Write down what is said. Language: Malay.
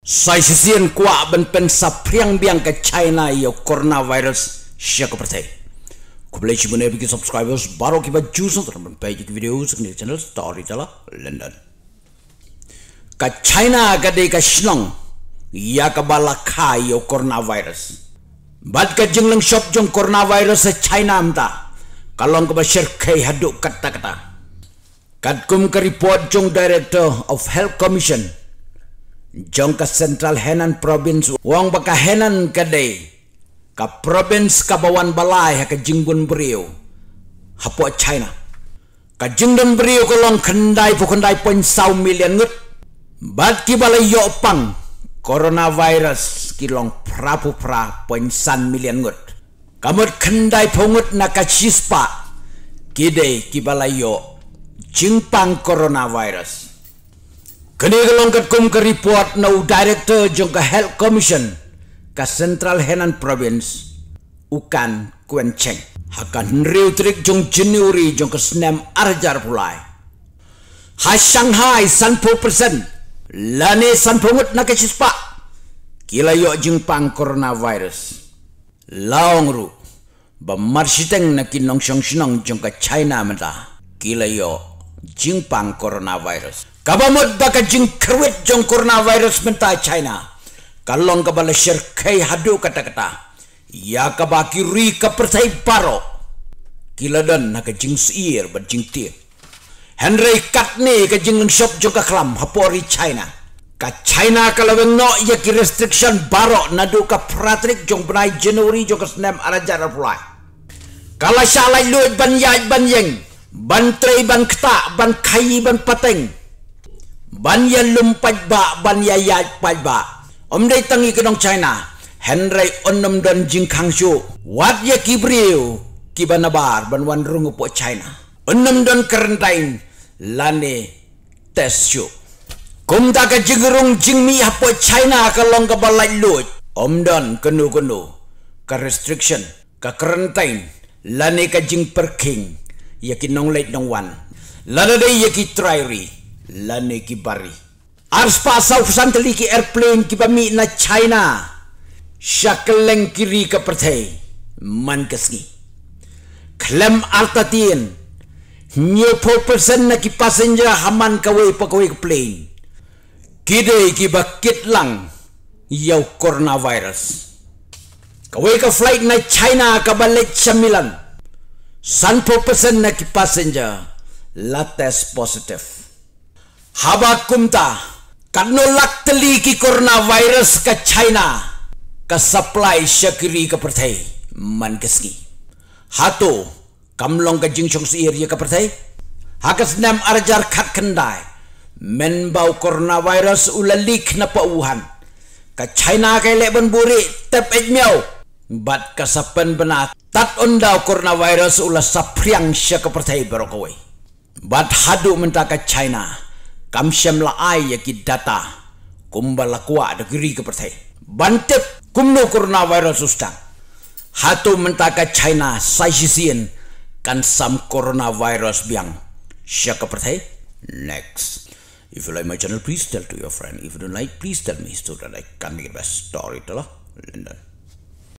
Sai sisian kuat ben pen sapriang biang ke China yo coronavirus siya ko percaya. Ku boleh cuma nak bikin subscribers baru kita juice untuk page video sekali channel Storyteller London. Ka China kadai ka Shillong ya ka balaka yo coronavirus. Bad ka jenglang shop jong coronavirus sa China amta. Kalong ka ba share kay haduk kata-kata. Kad kum ka report jong Director of Health Commission jong ka Central Henan Province wang baka Henan kadai ka province ka bawan balay ka jinggun beriu hapo China ka jingdon beriu kolong kendai point 1 million ngut bad ki balay yo pang coronavirus kilong prapu point 1 million ngut kamut kendai pungut na ka chispa kidai ki balay yo jingpang coronavirus. Kini kelong kum ke report no Director jong ke Health Commission ke Central Henan Province ukan Kuen Cheng hakan riu trik jong Januari jong ke senem arjar pulai hai Shanghai 100% lani 100% na ke sispa kila yo jingpang coronavirus laong ru bamarsiteng na kinong siyong jong ke China menta kila yo jingpang coronavirus. Kabamot baka jing kerwit jong coronavirus menta China. Kalong kabala share kay hadu kata-kata. Ya kabaki ri ka pertai paro. Kiladan na ka jing siir ba jing tir. Henry Katni ka jing shop jong ka klam hapori China. Ka China kalaweng no ya ki restriction baro nadu ka pratrik jong benai Januari jong ka senem arajar pulai. Kala syalai luit ban yai ban yeng. Ban trei ban kta ban kai ban pateng. Ban ya lumpat ba ban ya yat pat ba om dai tangi kedong China Henry onom don jing kang shu wat ya kibriu kibanabar ban wan rungu po China onom don quarantine lane test shu kum ta ka jigrung jing mi po China ka long ka balai lut om don kenu ka restriction ka quarantine lane ka jing perking ya kinong late nong wan lane dai ya ki try lane ki bari ars pasau santali ki airplane ki bami na China shakeleng kiri ka perthai man kasni klem altatin new 4% na ki passenger haman kawai pakawai plane kide ki bakit lang yaw coronavirus kawai ka flight na China ka balik sa Milan 100% na ki passenger la test positive. Haba kumta kanolak teli ki coronavirus ka China ka supply syakiri ka perthai man kasni hato kamlong ka jingchong siir ya ka perthai hakas nam arjar khat khandai men bau coronavirus ulalik na pauhan ka China kay leben buri tep ejmiao bat kasapen bena tat ondau coronavirus ula sapriang sya ka perthai barokawai bat hadu menta ka China kam syam la ai ya ki data kumbala kwa de giri ke perthai bantep kumno coronavirus ustang hatu mentaka China sai sisian kan sam coronavirus biang sya ke perthai next. If you like my channel please tell to your friend, if you don't like please tell me so that I can make the best Storyteller London.